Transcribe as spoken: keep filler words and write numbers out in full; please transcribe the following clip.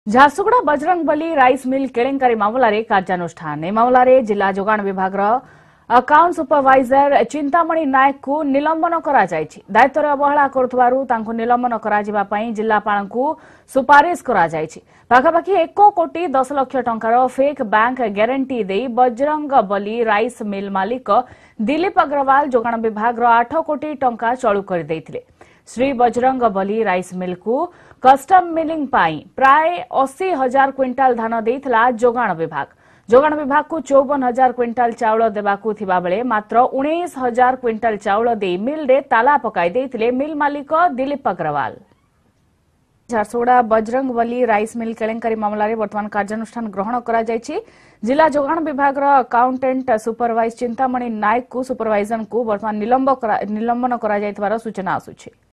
Jharsuguda Bajrangbali rice mill केलेंकारी मामलें कार्यानुष्ठान ए मामलें जिला जोगाण विभाग अकाउंट सुपरवाइजर चिंतामणि नायक को निलंबन करा जायछि। दायित्व अवहेला करुथबारु तांको निलंबन करा जिबा पई जिल्लापाल को सुपारिश करा जायछि। पाखापाखि एक कोटी दस लाख टंकार फेक बैंक ग्यारंटी दे बजरंगबली राइस मिल मालिक दिलीप अग्रवाल जोगाण विभाग आठ कोटी टंका चलू कर देथिले। श्री बजरंगबली राइस मिल को कस्टम मिलिंग पाई प्राय अस्सी हजार क्विंटाल धान देथिला जोगाण विभाग। जोगाण विभाग को चौवन हजार क्विंटाल चाउल देबाकू थिबा बेले मात्र उन्नीस हजार क्विंटाल चाउल दे मिल रे ताला पकाई देथिले मिल मालिक दिलीप अग्रवाल। झारसुगुड़ा बजरंगबली राइस मिल केलेंकारी मामलें वर्तमान कार्यानुष्ठान ग्रहण करा जायछि। जिला जोगाण विभाग अकाउंटेंट सुपरवाइजर चिंतामणि नायक को सुपरवाइजर को वर्तमान निलंबन करा निलंबन करा जायतिबार सूचना आसुछि।